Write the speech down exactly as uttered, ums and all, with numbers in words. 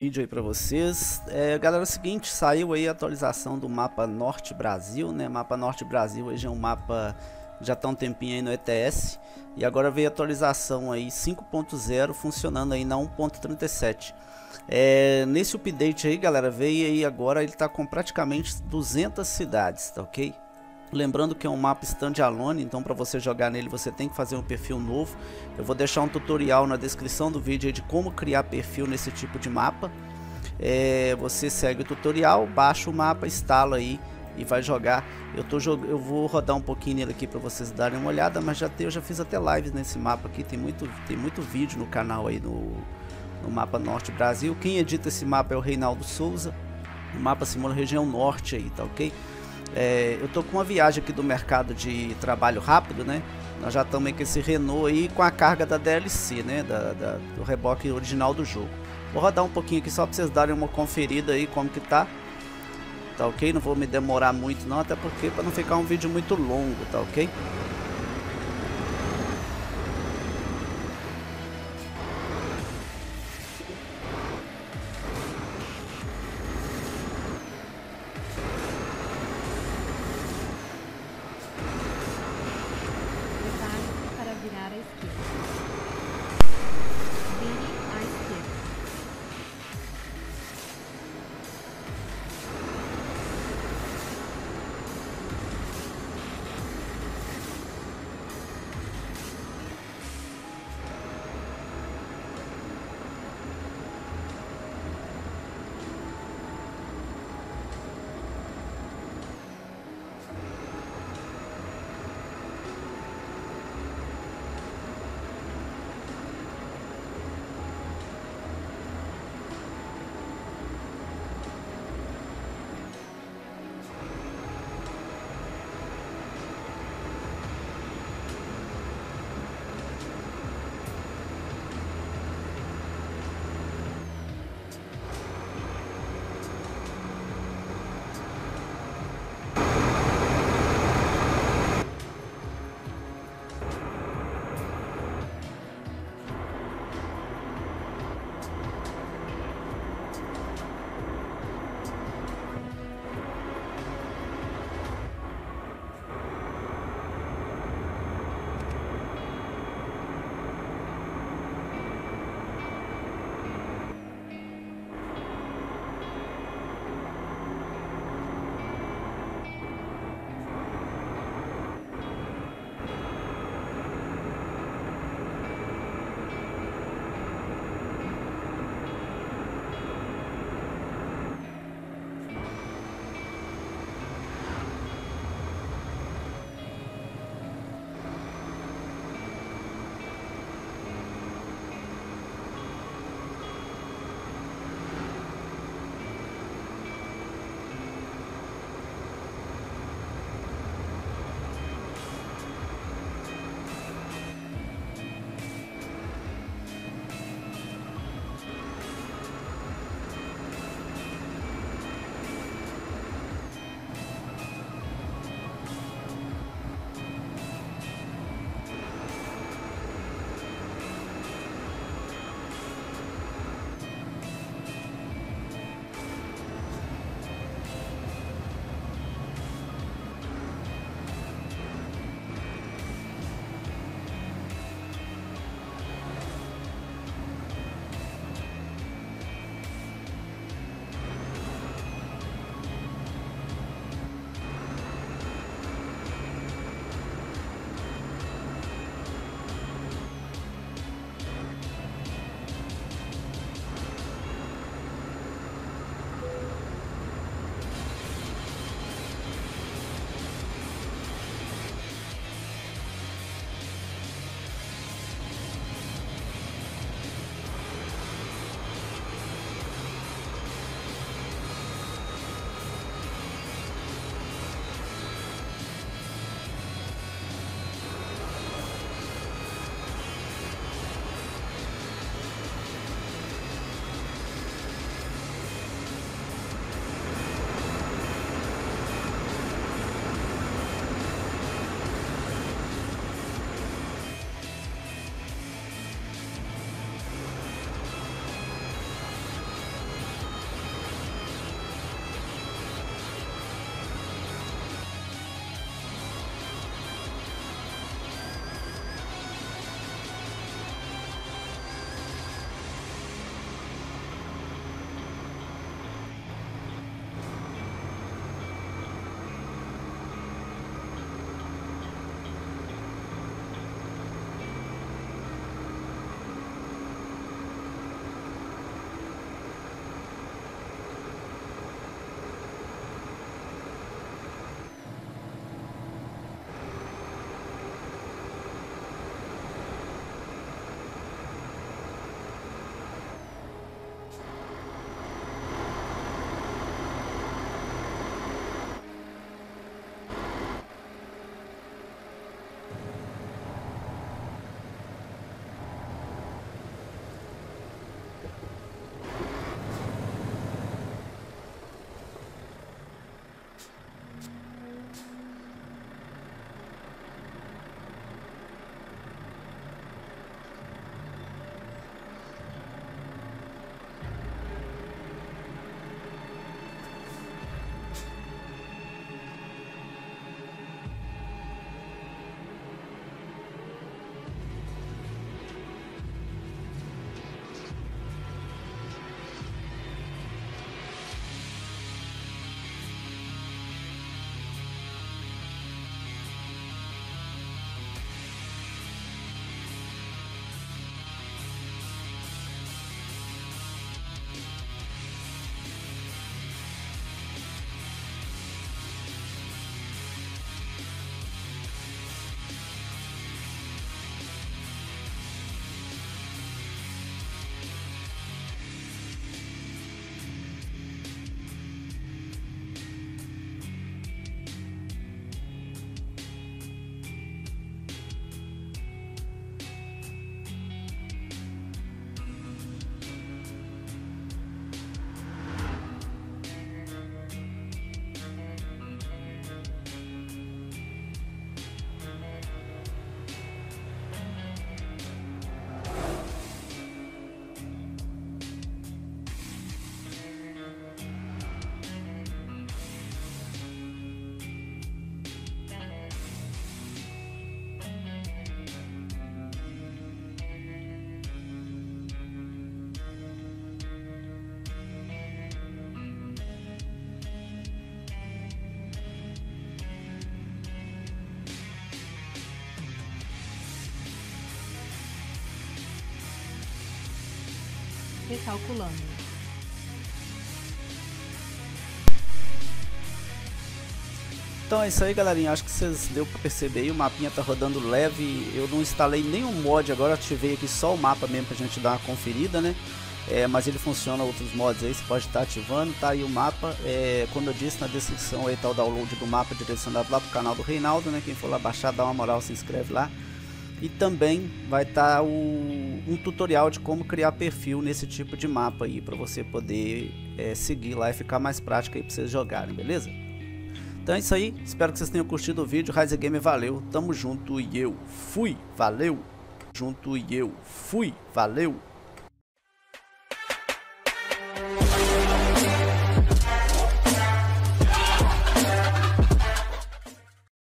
Vídeo aí para vocês. É, galera, é o seguinte, saiu aí a atualização do mapa Norte Brasil, né? Mapa Norte Brasil hoje é um mapa já tá um tempinho aí no E T S e agora veio a atualização aí cinco ponto zero funcionando aí na um ponto trinta e sete. É, nesse update aí, galera, veio aí agora, ele tá com praticamente duzentas cidades, tá ok? Lembrando que é um mapa standalone, então para você jogar nele você tem que fazer um perfil novo. Eu vou deixar um tutorial na descrição do vídeo aí de como criar perfil nesse tipo de mapa. É, você segue o tutorial, baixa o mapa, instala aí e vai jogar. Eu, tô jog... eu vou rodar um pouquinho nele aqui para vocês darem uma olhada, mas já te... eu já fiz até lives nesse mapa aqui, tem muito, tem muito vídeo no canal aí no, no mapa Norte Brasil. Quem edita esse mapa é o Reinaldo Souza. O mapa simula a região norte aí, tá ok? É, eu tô com uma viagem aqui do mercado de trabalho rápido, né? Nós já estamos com esse Renault aí com a carga da D L C, né? Da, da, do reboque original do jogo. Vou rodar um pouquinho aqui só para vocês darem uma conferida aí como que tá. Tá ok? Não vou me demorar muito não, até porque para não ficar um vídeo muito longo, tá ok? Para virar à esquerda. Vire à esquerda. Recalculando. Então é isso aí, galerinha, acho que vocês deu pra perceber aí, o mapinha tá rodando leve. Eu não instalei nenhum mod agora, ativei aqui só o mapa mesmo pra gente dar uma conferida, né? É, mas ele funciona outros mods aí, você pode estar ativando, tá aí o mapa. É, como eu disse na descrição aí tá o download do mapa direcionado lá pro canal do Reinaldo, né? Quem for lá baixar, dá uma moral, se inscreve lá. E também vai estar tá um tutorial de como criar perfil nesse tipo de mapa aí, pra você poder é, seguir lá e ficar mais prático aí pra vocês jogarem, beleza? Então é isso aí, espero que vocês tenham curtido o vídeo. Ryzer Gamer, valeu, tamo junto e eu fui, valeu, junto e eu fui, valeu.